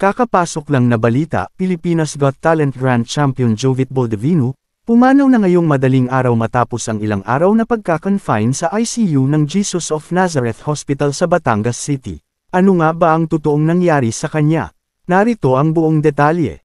Kakapasok lang na balita, Pilipinas Got Talent Grand Champion Jovit Baldovino, pumanaw na ngayong madaling araw matapos ang ilang araw na pagka-confine sa ICU ng Jesus of Nazareth Hospital sa Batangas City. Ano nga ba ang totoong nangyari sa kanya? Narito ang buong detalye.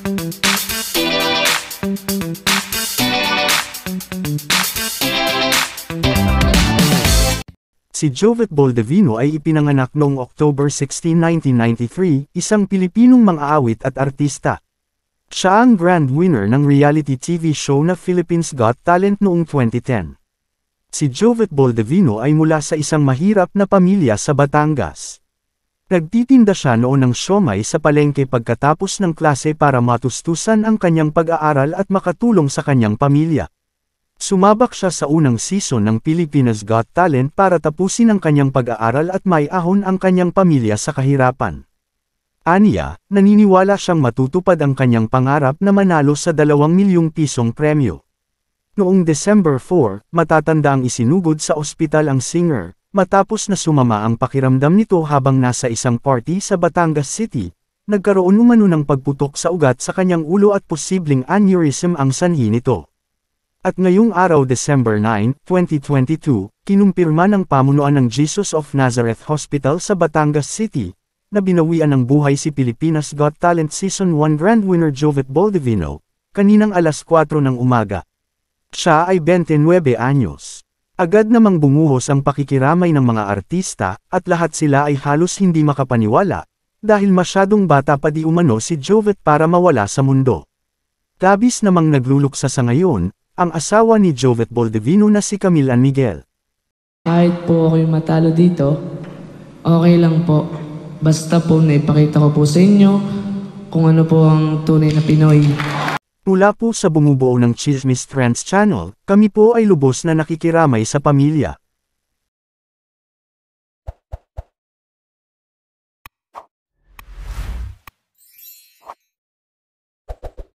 Si Jovit Baldovino ay ipinanganak noong October 16, 1993, isang Pilipinong mang-aawit at artista. Siya ang grand winner ng reality TV show na Philippines Got Talent noong 2010. Si Jovit Baldovino ay mula sa isang mahirap na pamilya sa Batangas. Nagtitinda siya noon ng siomai sa palengke pagkatapos ng klase para matustusan ang kanyang pag-aaral at makatulong sa kanyang pamilya. Sumabak siya sa unang season ng Pilipinas Got Talent para tapusin ang kanyang pag-aaral at maiahon ang kanyang pamilya sa kahirapan. Aniya, naniniwala siyang matutupad ang kanyang pangarap na manalo sa 2 milyong pisong premyo. Noong December 4, matatanda ang isinugod sa ospital ang singer, matapos na sumama ang pakiramdam nito habang nasa isang party sa Batangas City, nagkaroon umano ng pagputok sa ugat sa kanyang ulo at posibleng aneurysm ang sanhi nito. At ngayong araw December 9, 2022, kinumpirma ng pamunuan ng Jesus of Nazareth Hospital sa Batangas City, na binawian ng buhay si Pilipinas Got Talent Season 1 Grand Winner Jovit Baldovino, kaninang alas 4 ng umaga. Siya ay 29 anyos. Agad namang bumuhos ang pakikiramay ng mga artista, at lahat sila ay halos hindi makapaniwala, dahil masyadong bata pa di umano si Jovit para mawala sa mundo. Labis namang nagluluksa sa ngayon, ang asawa ni Jovit Baldovino na si Camille Ann Miguel. Kahit po ako'y matalo dito, okay lang po. Basta po naipakita ko po sa inyo kung ano po ang tunay na Pinoy. Mula po sa bumubuo ng Chismis Trends Channel, kami po ay lubos na nakikiramay sa pamilya.